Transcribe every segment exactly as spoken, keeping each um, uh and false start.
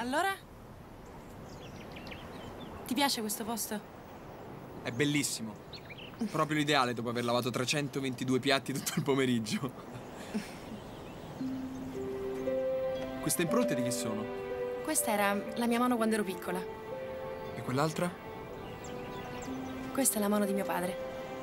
Allora? Ti piace questo posto? È bellissimo. Proprio l'ideale dopo aver lavato trecentoventidue piatti tutto il pomeriggio. Queste impronte di chi sono? Questa era la mia mano quando ero piccola. E quell'altra? Questa è la mano di mio padre.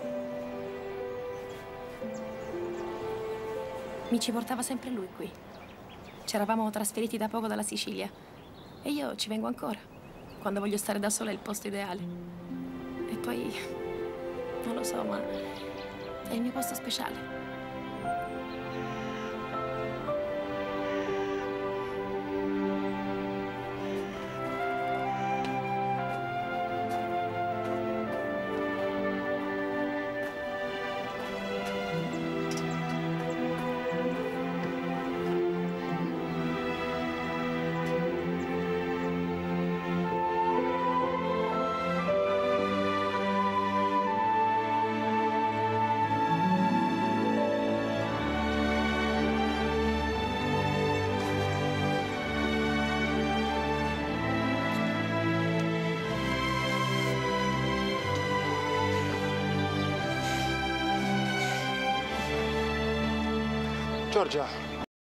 Mi ci portava sempre lui qui. Ci eravamo trasferiti da poco dalla Sicilia. E io ci vengo ancora. Quando voglio stare da sola è il posto ideale. E poi... non lo so, ma... è il mio posto speciale. Giorgia,